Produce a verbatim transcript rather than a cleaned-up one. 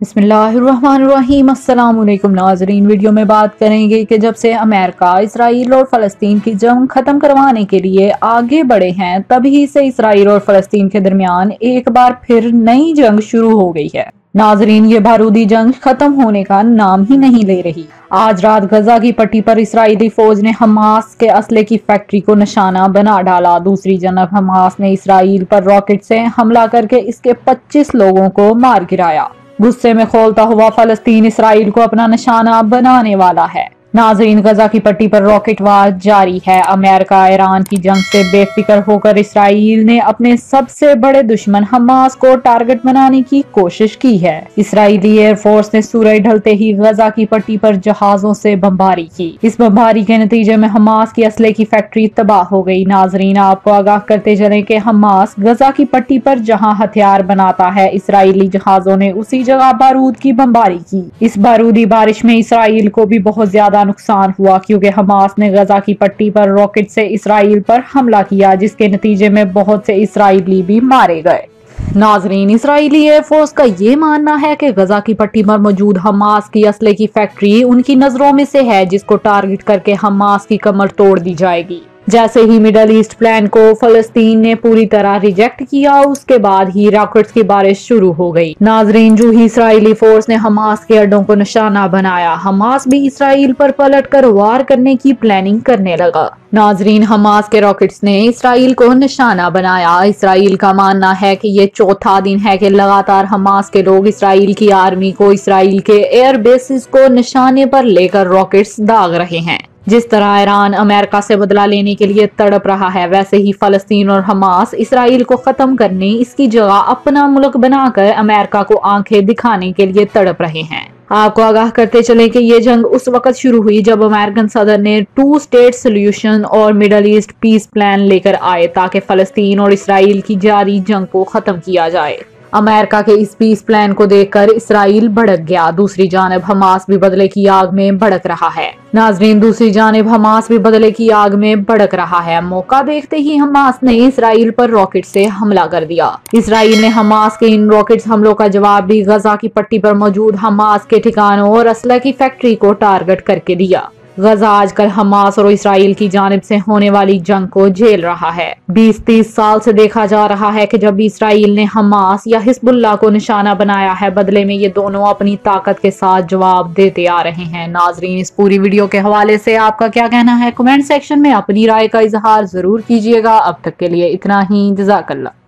بسم اللہ الرحمن الرحیم۔ السلام علیکم ناظرین، ویڈیو میں بات کریں گے کہ جب سے امریکہ اسرائیل اور فلسطین کی جنگ ختم کروانے کے لیے آگے بڑھے ہیں تبھی سے اسرائیل اور فلسطین کے درمیان ایک بار پھر نئی جنگ شروع ہو گئی ہے۔ ناظرین، یہ بارودی جنگ ختم ہونے کا نام ہی نہیں لے رہی۔ آج رات غزہ کی پٹی پر اسرائیلی فوج نے حماس کے اسلحے کی فیکٹری کو نشانہ بنا ڈالا۔ دوسری جانب حماس نے اسرائیل پر راکٹ سے حملہ کر کے اس کے پچیس لوگوں کو مار گرایا۔ غصے میں کھولتا ہوا فلسطین اسرائیل کو اپنا نشانہ بنانے والا ہے۔ ناظرین، غزہ کی پٹی پر راکٹ وار جاری ہے۔ امریکہ ایران کی جنگ سے بے فکر ہو کر اسرائیل نے اپنے سب سے بڑے دشمن حماس کو ٹارگٹ بنانے کی کوشش کی ہے۔ اسرائیلی ایئر فورس نے سورج ڈھلتے ہی غزہ کی پٹی پر جہازوں سے بمباری کی۔ اس بمباری کے نتیجے میں حماس کی اسلحے کی فیکٹری تباہ ہو گئی۔ ناظرین، آپ کو آگاہ کرتے چلیں کہ حماس غزہ کی پٹی پر جہاں ہتھیار بناتا ہے، اسرائیلی جہازوں نے اسی جگہ بارود کی بمباری کی۔ اس بارودی بارش میں اسرائیل کو بھی بہت زیادہ نقصان ہوا کیونکہ حماس نے غزہ کی پٹی پر راکٹ سے اسرائیل پر حملہ کیا، جس کے نتیجے میں بہت سے اسرائیلی بھی مارے گئے۔ ناظرین، اسرائیلی ایئر فورس کا یہ ماننا ہے کہ غزہ کی پٹی پر موجود حماس کی اسلحے کی فیکٹری ان کی نظروں میں سے ہے جس کو ٹارگٹ کر کے حماس کی کمر توڑ دی جائے گی۔ جیسے ہی مڈل ایسٹ پلان کو فلسطین نے پوری طرح ریجیکٹ کیا، اس کے بعد ہی راکٹس کی بارش شروع ہو گئی۔ ناظرین، جو ہی اسرائیلی فورس نے حماس کے اڈوں کو نشانہ بنایا، حماس بھی اسرائیل پر پلٹ کر وار کرنے کی پلاننگ کرنے لگا۔ ناظرین، حماس کے راکٹس نے اسرائیل کو نشانہ بنایا۔ اسرائیل کا ماننا ہے کہ یہ چوتھا دن ہے کہ لگاتار حماس کے لوگ اسرائیل کی آرمی کو اسرائیل کے ایئر بیسز کو نشانے پر لے کر راکٹس داغ رہے ہیں۔ جس طرح ایران امریکہ سے بدلہ لینے کے لیے تڑپ رہا ہے، ویسے ہی فلسطین اور حماس اسرائیل کو ختم کرنے، اس کی جگہ اپنا ملک بنا کر امریکہ کو آنکھیں دکھانے کے لیے تڑپ رہے ہیں۔ آپ کو آگاہ کرتے چلیں کہ یہ جنگ اس وقت شروع ہوئی جب امریکن صدر نے ٹو اسٹیٹ سولوشن اور مڈل ایسٹ پیس پلان لے کر آئے تاکہ فلسطین اور اسرائیل کی جاری جنگ کو ختم کیا جائے۔ امریکہ کے اس پیس پلان کو دیکھ کر اسرائیل بھڑک گیا۔ دوسری جانب حماس بھی بدلے کی آگ میں بھڑک رہا ہے۔ ناظرین، دوسری جانب حماس بھی بدلے کی آگ میں بھڑک رہا ہے۔ موقع دیکھتے ہی حماس نے اسرائیل پر راکٹ سے حملہ کر دیا۔ اسرائیل نے حماس کے ان راکٹ حملوں کا جواب بھی غزہ کی پٹی پر موجود حماس کے ٹھکانوں اور اسلحے کی فیکٹری کو ٹارگٹ کر کے دیا۔ غزہ آج کل حماس اور اسرائیل کی جانب سے ہونے والی جنگ کو جھیل رہا ہے۔ بیس تیس سال سے دیکھا جا رہا ہے کہ جب بھی اسرائیل نے حماس یا حزب اللہ کو نشانہ بنایا ہے، بدلے میں یہ دونوں اپنی طاقت کے ساتھ جواب دیتے آ رہے ہیں۔ ناظرین، اس پوری ویڈیو کے حوالے سے آپ کا کیا کہنا ہے؟ کمنٹ سیکشن میں اپنی رائے کا اظہار ضرور کیجیے گا۔ اب تک کے لیے اتنا ہی، جزاک اللہ۔